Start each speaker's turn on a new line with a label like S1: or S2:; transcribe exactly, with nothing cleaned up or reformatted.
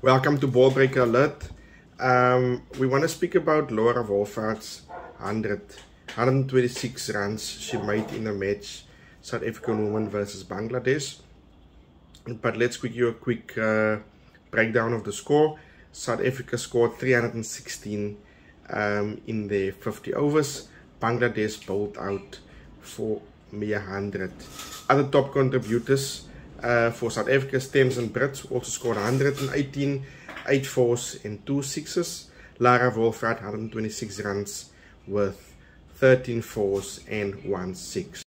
S1: Welcome to Ball Breaker Alert. Um, we want to speak about Laura Wolvaart's one hundred, one hundred twenty-six runs she made in a match, South African women versus Bangladesh. But let's quick you a quick uh, breakdown of the score. South Africa scored three hundred sixteen um, in their fifty overs. Bangladesh bowled out for mere one hundred. Other top contributors uh, for South Africa, Stems and Brits also scored one hundred eighteen, eight fours and two sixes. Lara Wolvaart one hundred twenty-six runs with thirteen fours and one six.